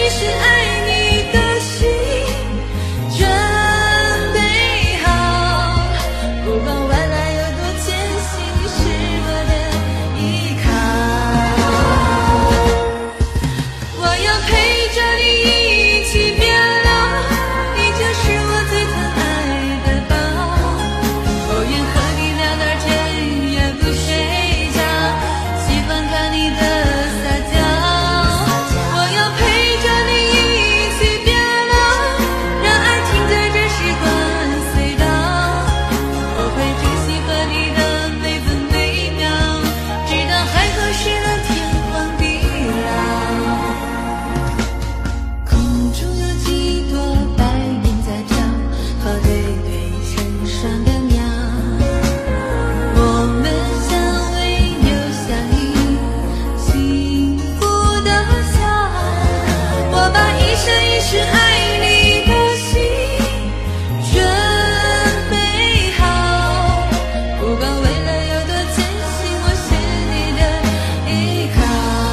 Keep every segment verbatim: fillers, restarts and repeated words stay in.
是爱你的心，准备好，不管未来有多艰辛，你是我的依靠。我要陪着你一起变老，你就是我最疼爱的宝。我愿和你聊到天也不睡觉，喜欢看你的撒娇。我要陪着你一起变老，让爱停在这时光隧道。我会珍惜和你的每分每秒，直到海枯石烂，天荒地老。空中有几朵白云在飘，和对对成双的鸟。我们相偎又相依，幸福的笑。我把一生一世爱你的心准备好，不管未来有多艰辛，我是你的依靠。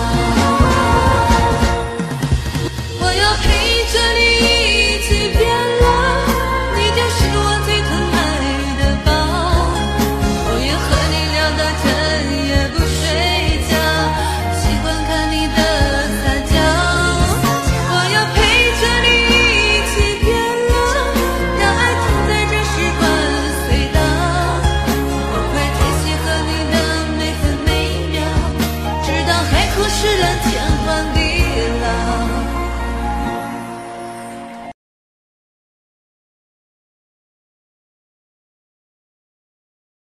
我要陪着你一起变老，你就是我最疼爱的宝。我愿和你聊到天也不睡觉，喜欢看你的撒娇。我要陪着你一起变老，让爱停在这时光隧道。我会珍惜和你的每分每秒，直到海枯石烂，天荒地